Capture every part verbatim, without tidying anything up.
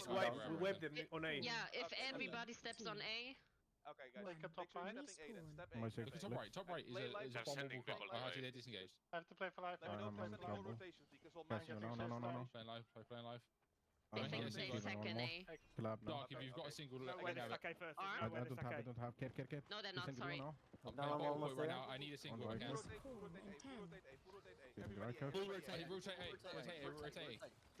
He's wipe, right, we right, wiped right. them on A. Yeah, if Okay, everybody steps on A, Okay, guys. Like a make top sure you're right? stepping A then. Step A. My step six A. Top right, top right is Play a, live, is a They're bombable sending crop. people I had away. to disengage. I have to play for life. Let me know I'm if on there's the any more trouble. rotations because we'll Casting, manage no, no, no, no, no. Playing live, play, playing live. they I'm think on they the second more. A. Club now. Dark, if Okay, you've got a okay. single, No, let wait, me it's have it. okay first. Arm? I, I don't have, I don't have. Kid, kid, kid. No, they're The not, single sorry. now. I'm No, playing I'm both almost right there. now. I need a single right again. Full rotate A, Corn full and rotate A, full ten. rotate A, full rotate A. Getting Everybody right A, cut. Full everybody A. rotate, rotate A, rotate A, rotate A.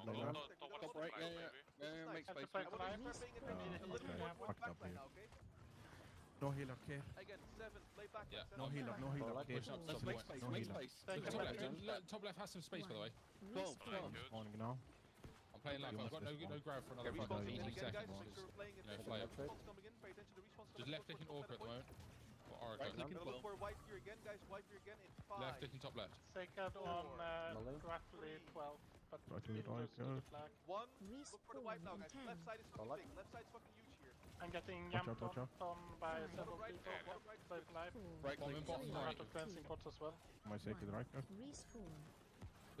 now. Like Go that? to- towards Top the right, flag, yeah, yeah. maybe. Yeah, yeah, make Have to space. fight I for want you life. to start paying Uh, attention a little okay, bit more fucked back up line here. now, okay? No healer, care. Again, seven, play back Yeah, line, No seven. healer, no Go healer, like care. Push up, Let's top make right. space, No make healer. space. Look, Take top a left, metric. look, top left has some space, by the way. Respawn. Good. Spawning now. I'm playing left. You I've must got no, respawn. no grab for Okay, another Respawn respawns fucking coming in eighty again, guys. seconds. Make sure we're playing it. Yeah, Make fly sure up. respawns coming in. Pay attention to respawns Just coming in. left Push, clicking push, push, awkward at the point. moment. Or Oracle. Right click and Gonna look twelve. for wipe here again, guys. Wipe here again in five. Left clicking top left. Second on uh, Melee. roughly twelve, but Right to the close right, to the good. flag. One. Look for the wipe now, Respawn in guys. ten. Left side is Go fucking left. big. Left side's fucking huge here. I'm getting Watch out, jumped watch on, out. on by Five. several Right, people. right, right, right. Play for life. Four. Right click Bombing bottom I'm right. out of cleansing pots as well. My sake is right, guys. Respawn.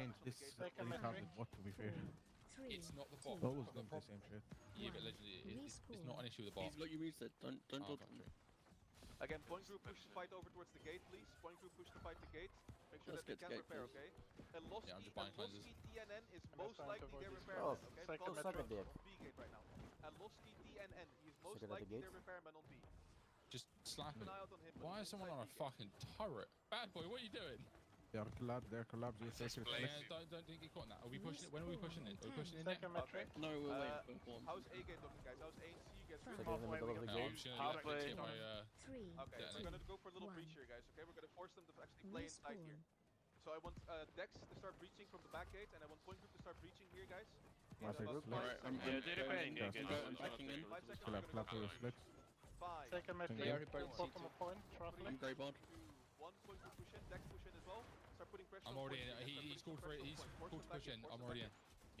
changed this Take a account metric. with what, to be fair. Three. It's not the two, bot. Always The done the prob- same shit. Yeah, but one. literally, it, it's, it's Respawn. not an issue with the bot. He's like you said. Don't don't Oh, dodge okay, them. true. Again, point group push the fight over towards the gate, please. Point group push the fight the gate. Make sure Let's that they get to can gate, repair, please. okay? And Lost Yeah, I'm Key, just buying and Lost cleansers. Key T N N is I'm most just trying to likely their avoid these repairman, guys. okay? Oh, Because suck they're a dick. on B gate right now. And Lost Key T N N, he is most Suck it at the likely gate. their repairman on B. Just slap Keep him. an eye out on him. but Why he's is someone on a inside B gate. fucking turret? Bad boy, what are you doing? They are collab, they're collabs, you This take your place. Yeah, don't don't think you caught that. Are we pushing it? When are we pushing it? Are we pushing in Take there? a metric. No, we're Uh, waiting for one. How's A gate looking, guys? How's A and C? You guys Five. good? Second in the Halfway middle we of the go. No, I'm game. just gonna Halfway. get my uh. Three. Okay, Yeah, so no. we're gonna go for a little One. breach here, guys. Okay, we're gonna force them to actually play inside here. Respawn. So I want uh, Dex to start breaching from the back gate, and I want point group to start breaching here, guys. In Master about group. five Alright, I'm, seconds. I'm, Yeah, did it going bang in. again? I'm go- I'm backing in. Five seconds. Collab, we're collab gonna to go. your splits. Five. Take a metric. Yeah, repair Pull bottom of point, roughly. I'm grey bond. Two, one. Point group push in. Dex push in as well. Start putting pressure. I'm on already point in. group, He, start he's putting called for it. pressure on He's point. Force called them to push back in. force I'm them already back in.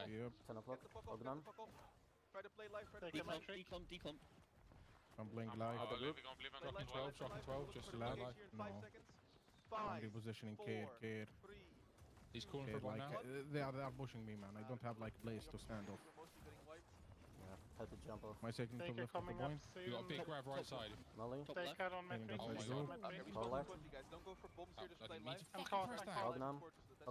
off. Yep. ten o'clock. Get the fuck off, get Ognam. the fuck off. Try to play live, try to Take play a live. metric. Declump, declump, declump. I'm playing I'm live. uh, group. we're gonna believe in Play Shocking live, twelve, play shocking live, twelve, we'll just put to it land. engage here in five No. seconds. I'm Five, repositioning. Care, four, care. three, He's calling care for one like, now. uh, they, are, they are pushing me, man. I don't have like place to stand off. We're mostly getting wiped. Yeah, had to jump off. My second to Taker left of the coming up point. soon. You got a big Top- grab right top side. Molly. Top Take left. out on Taking metric. that Oh my Take God. out Okay, metric. we Far don't left. go twenty guys. Don't go for bumps here. Oh, Just let play me live. to I'm fucking caught, press I'm that. caught. Ognam.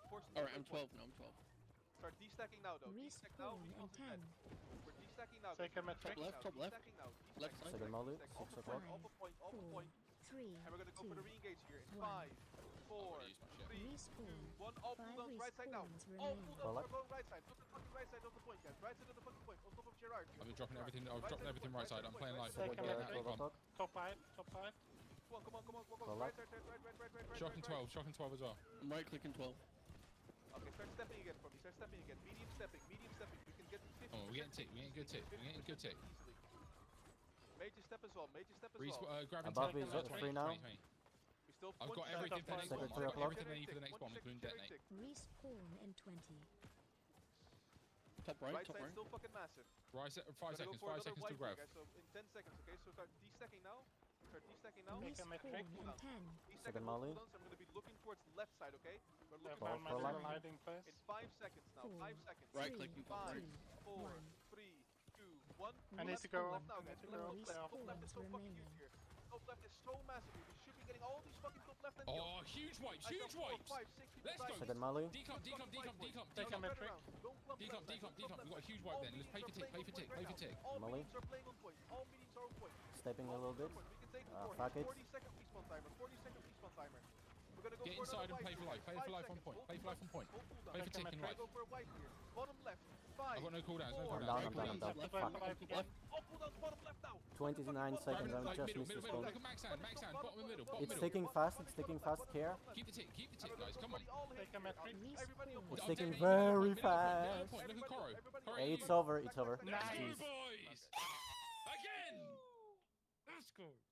Force Alright, I'm wait, wait. twelve now, I'm twelve. Start destacking now, though. Destack now. Respawn in Resources ten. dead. We're destacking now. Second guys. metric. Top left, top left. Destacking now. Left Destack, side. Second Molly, destack. six Off the o'clock. point, off the point, off the Four, point. three, And we're gonna go two, for the re-engage here in one. five, four, I'll use my shit. three, Respawn. two, one. All Five cooldowns right side now. respawns All remain. cooldowns Bullet. are going right side. Look at the fucking right side of the point, guys. Right side of the fucking point. On top of Gerard. I've been dropping everything. I've Right dropped side of the everything point, right side. I'm of the playing point, live. right Second side of the metric. point. twelve o'clock. Top right, top right. Come on, come on, come on, come on. Go Right, left. right, right, right, right, right, right, right. Shocking right, right. twelve. Shocking twelve as well. I'm right clicking twelve. Okay, start stepping again for me. Start stepping again. Medium stepping. Medium stepping. We can get fifty. Oh, we're getting tick. We're getting good tick. We're getting good tick. Easily. Major step as well. Major step as Resp well. uh, grabbing Above tick. is Uh, it twenty, free now? twenty, twenty. We Still I've got twenty everything for the next seconds. bomb. Second, I've three got o'clock. everything I need for the next bomb, twenty including seconds, detonate. Respawn in twenty. Top right, Right top side right. still fucking massive. Right, se- five Gotta go seconds, for five another seconds to wipe here, grab. guys. So in ten seconds, okay? So start de-stacking now. Start de-stacking now. Make a Respawn metric. in ten. De-stacking Molly. cooldowns. I'm gonna be looking towards the left side, okay? We're looking Four, Found four my left. little hiding place. in five seconds now. Four, Five seconds. Right Three, clicking, top Five, right. four, one. three, two, one. I need Left, to go left up. now, I guys. need to Left, go left, up. left, Stay top left is so fucking remaining. huge here. Top left is so massive here. We should be getting all these fucking top left and kills. Oh, huge wipes, I got huge four, wipes. five, six people Let's dying. go. Second Molly. Decomp, decomp, decomp, decomp, Take a decomp. metric. Don't clump Decomp, left side, decomp, don't decomp. clump We've got a huge left wipe side. then. Let's All pay for mediums tick, are pay for playing tick, on pay point for right tick. now. All Molly. mediums are playing on point. All mediums are on point. Stepping a All little bit. mediums are on point. We can take it Uh, for fuck it. forty second respawn timer. forty second respawn timer. We're gonna go Get for inside another and play wipe for here. life. Play Five for life on seconds. point. Hold Play for life on cooldown. point. Hold cooldown. Play for Take a tick and metric. life. Go for a wipe here. Bottom left. Five. I've got no cooldowns, no four, I'm cooldowns. down, No I'm down, I'm cooldowns. down. Left, Fuck. left, left again. All cooldowns bottom left now. twenty-nine seconds. I'm Like just middle, missed middle, this middle. goal. Look at max hand, max hand. Bottom and middle, bottom It's middle. ticking fast. It's ticking fast. Care. Keep the tick, keep the tick, guys. Come on. Take a metric. Everybody on Respawn. It's I'm ticking down, middle, very middle, middle, middle, fast. point. Look at Koro. Koro, Hey, you. it's over. It's over. Let's Nice. go, boys. Again. Let's go.